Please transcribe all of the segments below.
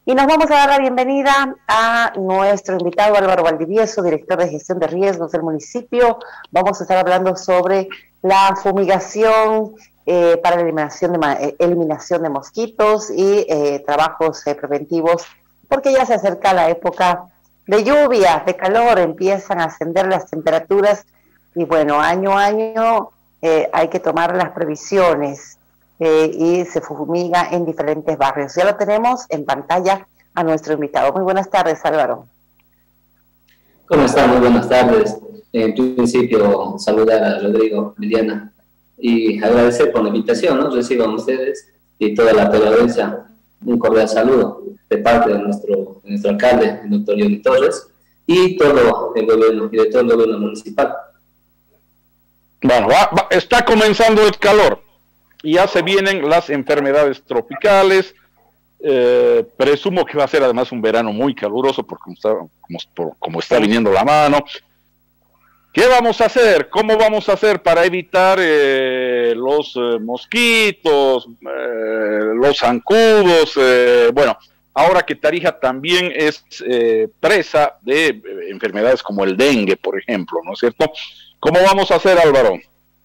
Y nos vamos a dar la bienvenida a nuestro invitado Álvaro Valdivieso, director de gestión de riesgos del municipio. Vamos a estar hablando sobre la fumigación para la eliminación de mosquitos y trabajos preventivos, porque ya se acerca la época de lluvia, de calor, empiezan a ascender las temperaturas y bueno, año a año hay que tomar las previsiones. Y se fumiga en diferentes barrios. Ya lo tenemos en pantalla a nuestro invitado. Muy buenas tardes, Álvaro. ¿Cómo están? Muy buenas tardes. En principio, saludar a Rodrigo, Liliana, y agradecer por la invitación, ¿no? Reciban ustedes y toda la teleaudiencia un cordial saludo de parte de nuestro alcalde, el doctor Johnny Torres, y todo el gobierno, y de todo el gobierno municipal. Bueno, está comenzando el calor. Y ya se vienen las enfermedades tropicales. Presumo que va a ser además un verano muy caluroso por como está viniendo la mano. ¿Qué vamos a hacer? ¿Cómo vamos a hacer para evitar los mosquitos, los zancudos? Bueno, ahora que Tarija también es presa de enfermedades como el dengue, por ejemplo, ¿no es cierto? ¿Cómo vamos a hacer, Álvaro?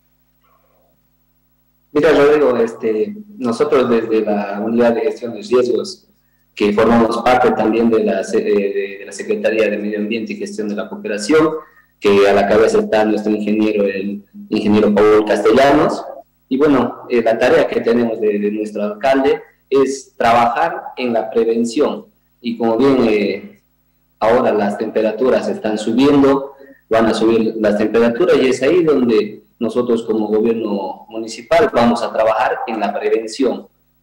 Mira, Rodrigo, nosotros desde la Unidad de Gestión de Riesgos, que formamos parte también de la Secretaría de Medio Ambiente y Gestión de la Cooperación, que a la cabeza está nuestro ingeniero, el ingeniero Paul Castellanos, y bueno, la tarea que tenemos de nuestro alcalde es trabajar en la prevención, y como bien ahora las temperaturas están subiendo, van a subir las temperaturas, y es ahí donde nosotros como gobierno municipal vamos a trabajar en la prevención.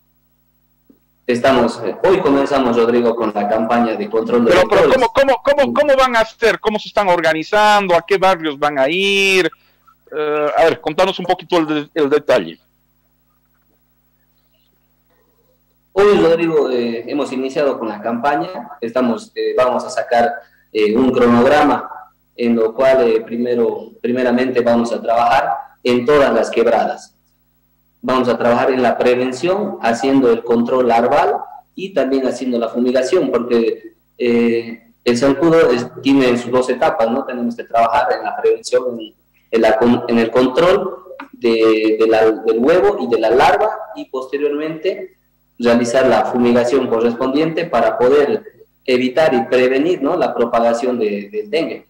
Hoy comenzamos, Rodrigo, con la campaña de control de Pero ¿cómo van a hacer? ¿Cómo se están organizando? ¿A qué barrios van a ir? A ver, contanos un poquito el detalle. Hoy, Rodrigo, hemos iniciado con la campaña. Vamos a sacar un cronograma en lo cual primeramente vamos a trabajar en todas las quebradas. Vamos a trabajar en la prevención, haciendo el control larval y también haciendo la fumigación, porque el zancudo tiene sus dos etapas, ¿no? Tenemos que trabajar en la prevención, en el control del huevo y de la larva, y posteriormente realizar la fumigación correspondiente para poder evitar y prevenir, ¿no?, la propagación del dengue.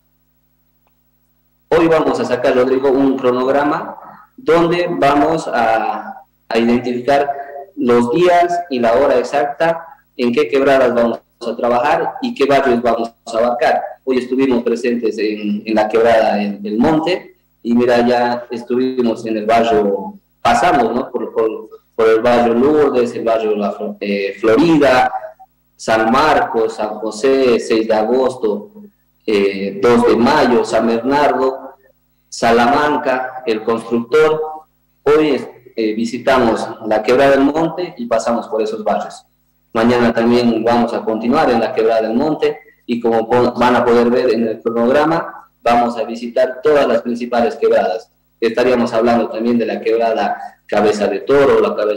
Hoy vamos a sacar, Rodrigo, un cronograma donde vamos a identificar los días y la hora exacta en qué quebradas vamos a trabajar y qué barrios vamos a abarcar. Hoy estuvimos presentes en la quebrada del Monte, y mira, ya estuvimos en el barrio, pasamos, ¿no?, por el barrio Lourdes, el barrio La Florida, San Marcos, San José, 6 de agosto, 2 de mayo, San Bernardo, Salamanca, El Constructor. Hoy visitamos la Quebrada del Monte y pasamos por esos barrios. Mañana también vamos a continuar en la Quebrada del Monte, y como van a poder ver en el cronograma, vamos a visitar todas las principales quebradas. Estaríamos hablando también de la quebrada Cabeza de Toro,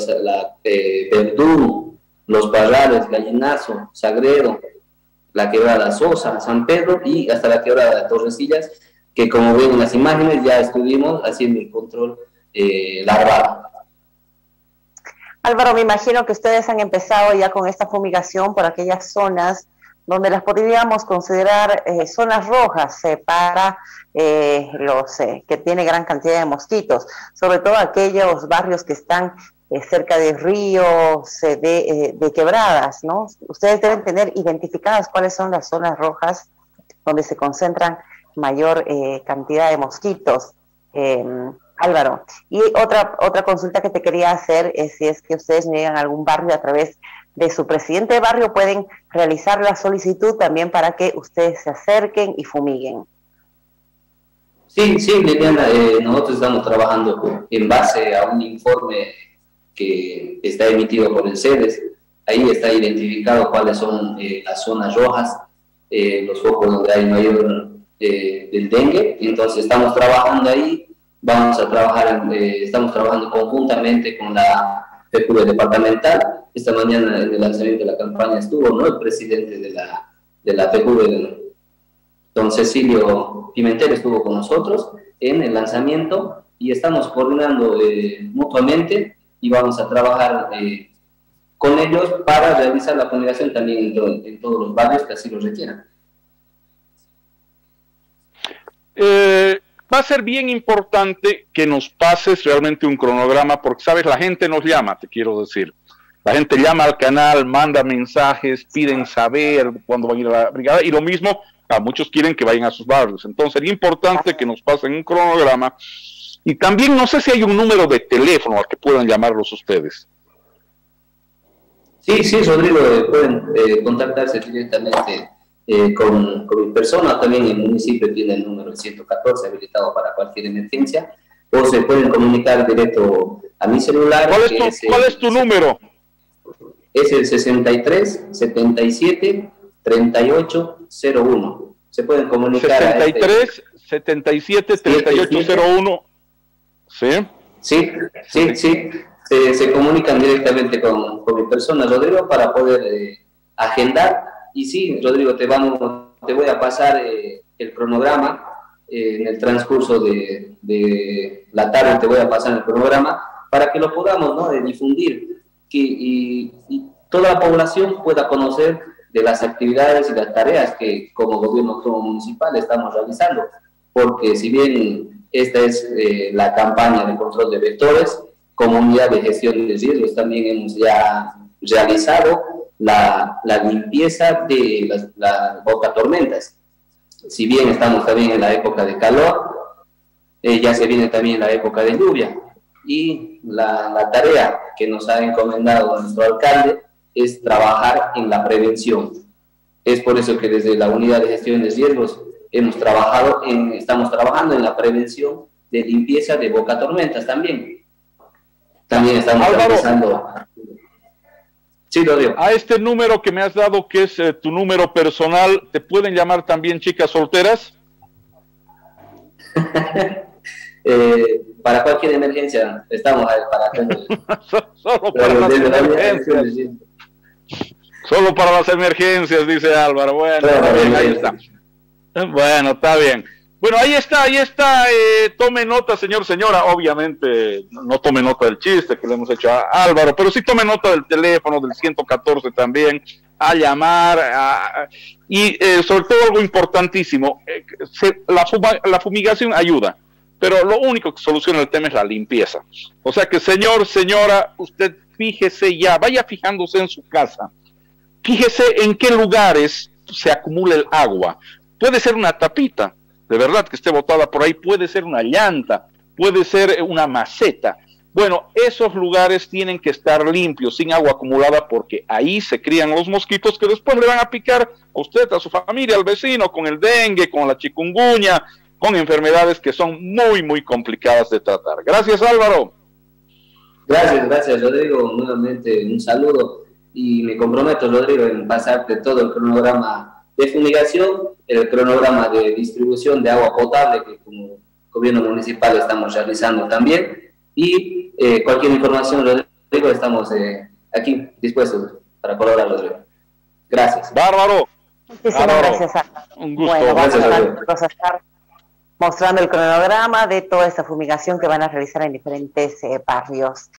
Verdún, Los Parrales, Gallinazo, Sagredo, la quebrada Sosa, San Pedro, y hasta la quebrada de Torrecillas, que como ven en las imágenes ya estuvimos haciendo el control larval. Álvaro, me imagino que ustedes han empezado ya con esta fumigación por aquellas zonas donde las podríamos considerar zonas rojas para los que tiene gran cantidad de mosquitos, sobre todo aquellos barrios que están cerca de ríos, de quebradas, ¿no? Ustedes deben tener identificadas cuáles son las zonas rojas donde se concentran mayor cantidad de mosquitos, Álvaro. Y otra consulta que te quería hacer es si es que ustedes llegan a algún barrio a través de su presidente de barrio, pueden realizar la solicitud también para que ustedes se acerquen y fumiguen. Sí, Liliana, nosotros estamos trabajando en base a un informe que está emitido por el CEDES. Ahí está identificado cuáles son las zonas rojas, los focos donde hay mayor del dengue. Entonces estamos trabajando ahí, estamos trabajando conjuntamente con la FECUBE departamental. Esta mañana en el lanzamiento de la campaña estuvo, ¿no?, el presidente de la FECUBE, don Cecilio Pimentel, estuvo con nosotros en el lanzamiento y estamos coordinando mutuamente y vamos a trabajar con ellos para realizar la fumigación también en todos los barrios que así lo requieran. Va a ser bien importante que nos pases realmente un cronograma, porque, sabes, la gente nos llama, te quiero decir. La gente llama al canal, manda mensajes, piden saber cuándo van a ir a la brigada, y lo mismo, muchos quieren que vayan a sus barrios. Entonces, sería importante que nos pasen un cronograma, y también no sé si hay un número de teléfono al que puedan llamarlos ustedes. Sí, Rodrigo, pueden contactarse directamente con mi persona. También el municipio tiene el número 114 habilitado para cualquier emergencia, o se pueden comunicar directo a mi celular. ¿Cuál es tu número? Es el 63 77 38 01. Se pueden comunicar 63 77 38 01. ¿Sí? Sí. Se comunican directamente con mi persona, Rodrigo, para poder agendar. Y sí, Rodrigo, te voy a pasar el cronograma en el transcurso de la tarde. Te voy a pasar el cronograma para que lo podamos, ¿no?, difundir y toda la población pueda conocer de las actividades y las tareas que como gobierno municipal estamos realizando. Porque si bien esta es la campaña de control de vectores, como unidad de gestión de riesgos también hemos ya realizado la limpieza de las bocatormentas. Si bien estamos también en la época de calor, ya se viene también la época de lluvia. Y la tarea que nos ha encomendado nuestro alcalde es trabajar en la prevención. Es por eso que desde la unidad de gestión de riesgos estamos trabajando en la prevención de limpieza de bocatormentas también. También estamos empezando. Sí, lo digo. A este número que me has dado, que es tu número personal, ¿te pueden llamar también chicas solteras? Para cualquier emergencia, estamos para Solo para las emergencias. Solo para las emergencias, dice Álvaro. Bueno, está bien, ahí está. Bueno, está bien. Bueno, ahí está, tome nota, señora, obviamente no tome nota del chiste que le hemos hecho a Álvaro, pero sí tome nota del teléfono, del 114 también, a llamar, y sobre todo algo importantísimo, la fumigación ayuda, pero lo único que soluciona el tema es la limpieza. O sea que, señora, usted fíjese ya, vaya fijándose en su casa, fíjese en qué lugares se acumula el agua. Puede ser una tapita, de verdad, que esté botada por ahí, puede ser una llanta, puede ser una maceta. Bueno, esos lugares tienen que estar limpios, sin agua acumulada, porque ahí se crían los mosquitos que después le van a picar a usted, a su familia, al vecino, con el dengue, con la chikungunya, con enfermedades que son muy, muy complicadas de tratar. Gracias, Álvaro. Gracias, Rodrigo. Nuevamente un saludo y me comprometo, Rodrigo, en pasarte todo el cronograma de fumigación, el cronograma de distribución de agua potable que como gobierno municipal estamos realizando también, y cualquier información, Rodrigo, estamos aquí dispuestos para colaborar, Rodrigo. Gracias. Bárbaro. Muchísimas gracias, Álvaro. Un gusto. Bueno, vamos a estar mostrando el cronograma de toda esta fumigación que van a realizar en diferentes barrios.